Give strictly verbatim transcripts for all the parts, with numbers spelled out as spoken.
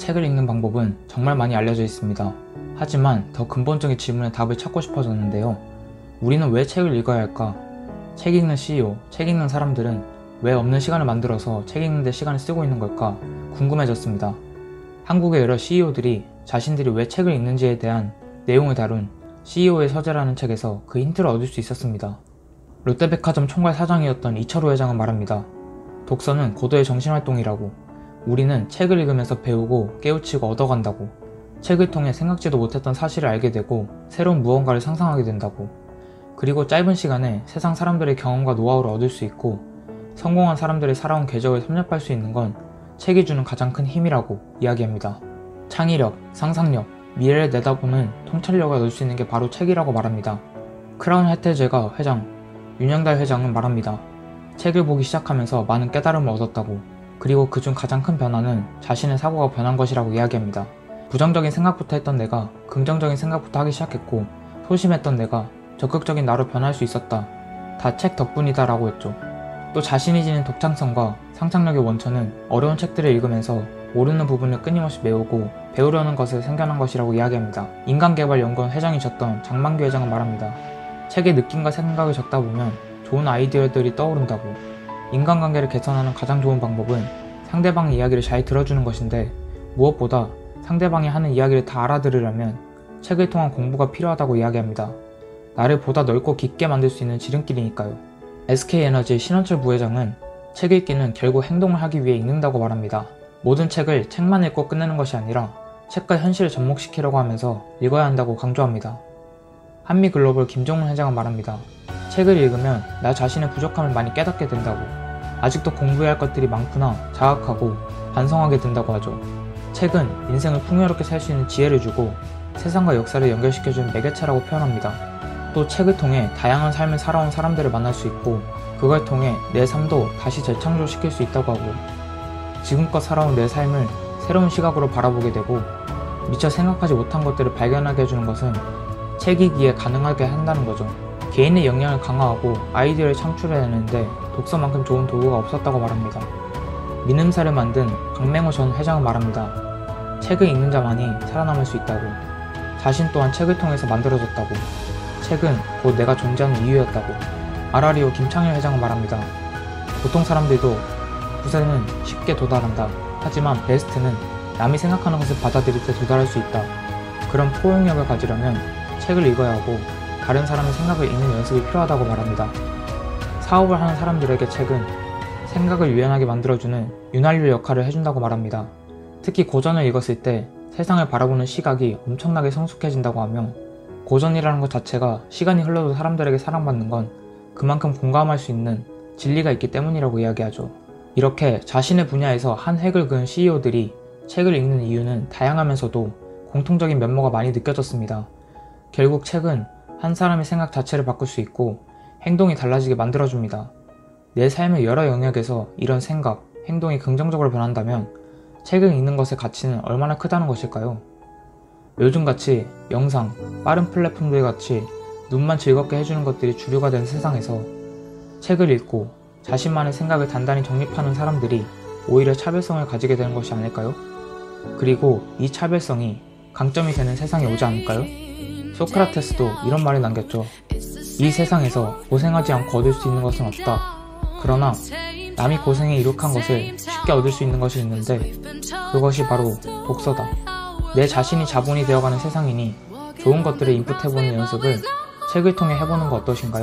책을 읽는 방법은 정말 많이 알려져 있습니다. 하지만 더 근본적인 질문에 답을 찾고 싶어졌는데요. 우리는 왜 책을 읽어야 할까? 책 읽는 씨이오, 책 읽는 사람들은 왜 없는 시간을 만들어서 책 읽는 데 시간을 쓰고 있는 걸까? 궁금해졌습니다. 한국의 여러 씨이오들이 자신들이 왜 책을 읽는지에 대한 내용을 다룬 씨이오의 서재라는 책에서 그 힌트를 얻을 수 있었습니다. 롯데백화점 총괄 사장이었던 이철우 회장은 말합니다. 독서는 고도의 정신활동이라고. 우리는 책을 읽으면서 배우고 깨우치고 얻어간다고. 책을 통해 생각지도 못했던 사실을 알게 되고 새로운 무언가를 상상하게 된다고. 그리고 짧은 시간에 세상 사람들의 경험과 노하우를 얻을 수 있고 성공한 사람들의 살아온 궤적을 섭렵할 수 있는 건 책이 주는 가장 큰 힘이라고 이야기합니다. 창의력, 상상력, 미래를 내다보는 통찰력을 얻을 수 있는 게 바로 책이라고 말합니다. 크라운 혜태제가 회장, 윤영달 회장은 말합니다. 책을 보기 시작하면서 많은 깨달음을 얻었다고. 그리고 그중 가장 큰 변화는 자신의 사고가 변한 것이라고 이야기합니다. 부정적인 생각부터 했던 내가 긍정적인 생각부터 하기 시작했고 소심했던 내가 적극적인 나로 변할 수 있었다. 다 책 덕분이다 라고 했죠. 또 자신이 지닌 독창성과 상상력의 원천은 어려운 책들을 읽으면서 모르는 부분을 끊임없이 메우고 배우려는 것에 생겨난 것이라고 이야기합니다. 인간개발연구원 회장이셨던 장만규 회장은 말합니다. 책의 느낌과 생각을 적다 보면 좋은 아이디어들이 떠오른다고. 인간관계를 개선하는 가장 좋은 방법은 상대방의 이야기를 잘 들어주는 것인데 무엇보다 상대방이 하는 이야기를 다 알아들으려면 책을 통한 공부가 필요하다고 이야기합니다. 나를 보다 넓고 깊게 만들 수 있는 지름길이니까요. 에스케이에너지 신원철 부회장은 책 읽기는 결국 행동을 하기 위해 읽는다고 말합니다. 모든 책을 책만 읽고 끝내는 것이 아니라 책과 현실을 접목시키려고 하면서 읽어야 한다고 강조합니다. 한미글로벌 김종문 회장은 말합니다. 책을 읽으면 나 자신의 부족함을 많이 깨닫게 된다고. 아직도 공부해야 할 것들이 많구나 자각하고 반성하게 된다고 하죠. 책은 인생을 풍요롭게 살 수 있는 지혜를 주고 세상과 역사를 연결시켜주는 매개체라고 표현합니다. 또 책을 통해 다양한 삶을 살아온 사람들을 만날 수 있고 그걸 통해 내 삶도 다시 재창조시킬 수 있다고 하고 지금껏 살아온 내 삶을 새로운 시각으로 바라보게 되고 미처 생각하지 못한 것들을 발견하게 해주는 것은 책이기에 가능하게 한다는 거죠. 개인의 역량을 강화하고 아이디어를 창출해내는데 독서만큼 좋은 도구가 없었다고 말합니다. 민음사를 만든 박맹호 전 회장은 말합니다. 책을 읽는 자만이 살아남을 수 있다고. 자신 또한 책을 통해서 만들어졌다고. 책은 곧 내가 존재하는 이유였다고. 아라리오 김창일 회장은 말합니다. 보통 사람들도 부세는 쉽게 도달한다. 하지만 베스트는 남이 생각하는 것을 받아들일 때 도달할 수 있다. 그런 포용력을 가지려면 책을 읽어야 하고 다른 사람의 생각을 읽는 연습이 필요하다고 말합니다. 사업을 하는 사람들에게 책은 생각을 유연하게 만들어주는 윤활유 역할을 해준다고 말합니다. 특히 고전을 읽었을 때 세상을 바라보는 시각이 엄청나게 성숙해진다고 하며 고전이라는 것 자체가 시간이 흘러도 사람들에게 사랑받는 건 그만큼 공감할 수 있는 진리가 있기 때문이라고 이야기하죠. 이렇게 자신의 분야에서 한 획을 그은 씨이오들이 책을 읽는 이유는 다양하면서도 공통적인 면모가 많이 느껴졌습니다. 결국 책은 한 사람의 생각 자체를 바꿀 수 있고 행동이 달라지게 만들어줍니다. 내 삶의 여러 영역에서 이런 생각, 행동이 긍정적으로 변한다면 책을 읽는 것의 가치는 얼마나 크다는 것일까요? 요즘같이 영상, 빠른 플랫폼들 같이 눈만 즐겁게 해주는 것들이 주류가 된 세상에서 책을 읽고 자신만의 생각을 단단히 정립하는 사람들이 오히려 차별성을 가지게 되는 것이 아닐까요? 그리고 이 차별성이 강점이 되는 세상이 오지 않을까요? 소크라테스도 이런 말을 남겼죠. 이 세상에서 고생하지 않고 얻을 수 있는 것은 없다. 그러나 남이 고생해 이룩한 것을 쉽게 얻을 수 있는 것이 있는데 그것이 바로 독서다. 내 자신이 자본이 되어가는 세상이니 좋은 것들을 인풋해보는 연습을 책을 통해 해보는 거 어떠신가요?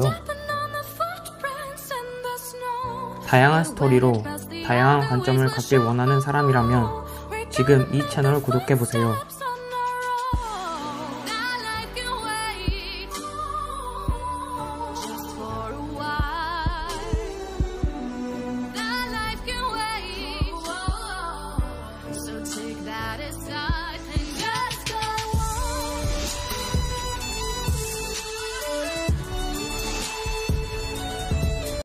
다양한 스토리로 다양한 관점을 갖길 원하는 사람이라면 지금 이 채널을 구독해보세요.